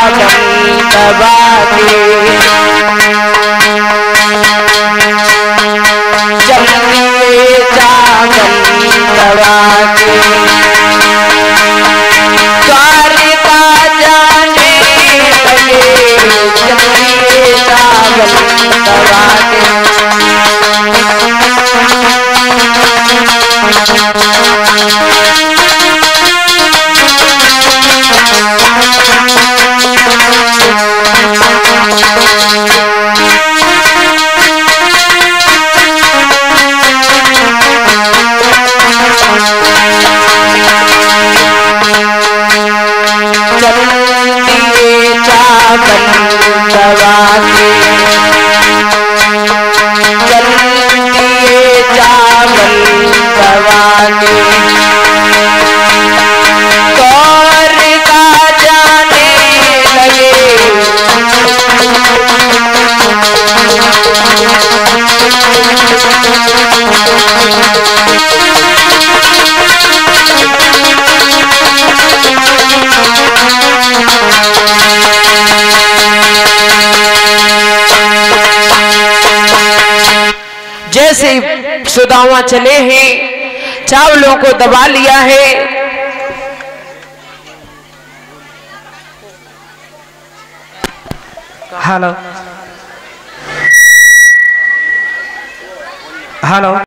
दबा के चलिए चावल दबा के द्वारिका जाने लगे चलिए चावल दबा के जैसे सुदामा चले हैं, चावलों को दबा लिया है। Hello hello.